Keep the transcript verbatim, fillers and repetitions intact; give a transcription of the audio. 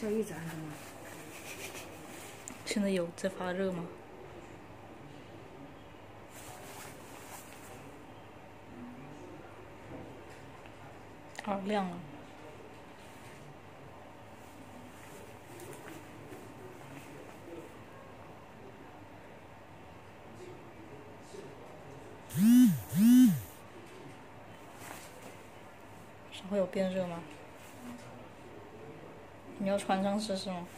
要一直按着吗？ 现在有在发热吗？啊，亮了。稍会有变热吗？你要穿上试试吗？